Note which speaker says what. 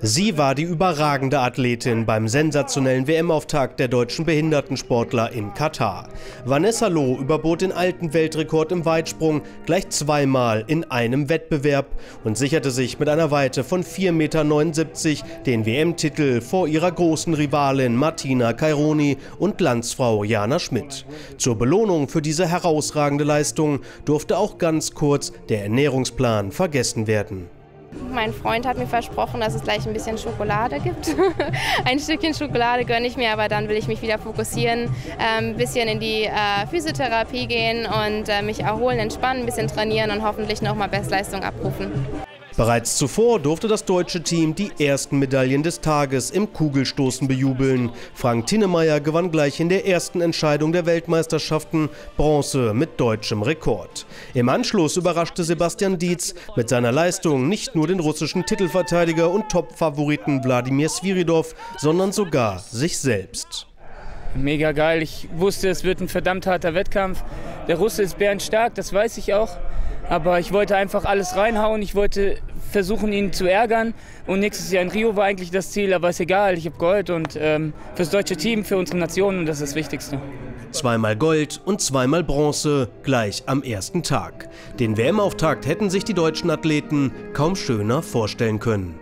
Speaker 1: Sie war die überragende Athletin beim sensationellen WM-Auftakt der deutschen Behindertensportler in Katar. Vanessa Loh überbot den alten Weltrekord im Weitsprung gleich zweimal in einem Wettbewerb und sicherte sich mit einer Weite von 4,79 Meter den WM-Titel vor ihrer großen Rivalin Martina Caironi und Landsfrau Jana Schmidt. Zur Belohnung für diese herausragende Leistung durfte auch ganz kurz der Ernährungsplan vergessen werden.
Speaker 2: Mein Freund hat mir versprochen, dass es gleich ein bisschen Schokolade gibt. Ein Stückchen Schokolade gönne ich mir, aber dann will ich mich wieder fokussieren, ein bisschen in die Physiotherapie gehen und mich erholen, entspannen, ein bisschen trainieren und hoffentlich nochmal Bestleistung abrufen.
Speaker 1: Bereits zuvor durfte das deutsche Team die ersten Medaillen des Tages im Kugelstoßen bejubeln. Frank Tinnemeyer gewann gleich in der ersten Entscheidung der Weltmeisterschaften Bronze mit deutschem Rekord. Im Anschluss überraschte Sebastian Dietz mit seiner Leistung nicht nur den russischen Titelverteidiger und Top-Favoriten Wladimir Sviridov, sondern sogar sich selbst.
Speaker 3: Mega geil. Ich wusste, es wird ein verdammt harter Wettkampf. Der Russe ist bärenstark, das weiß ich auch. Aber ich wollte einfach alles reinhauen. Ich wollte versuchen, ihn zu ärgern. Und nächstes Jahr in Rio war eigentlich das Ziel. Aber ist egal, ich habe Gold und fürs deutsche Team, für unsere Nation. Und das ist das Wichtigste.
Speaker 1: Zweimal Gold und zweimal Bronze gleich am ersten Tag. Den WM-Auftakt hätten sich die deutschen Athleten kaum schöner vorstellen können.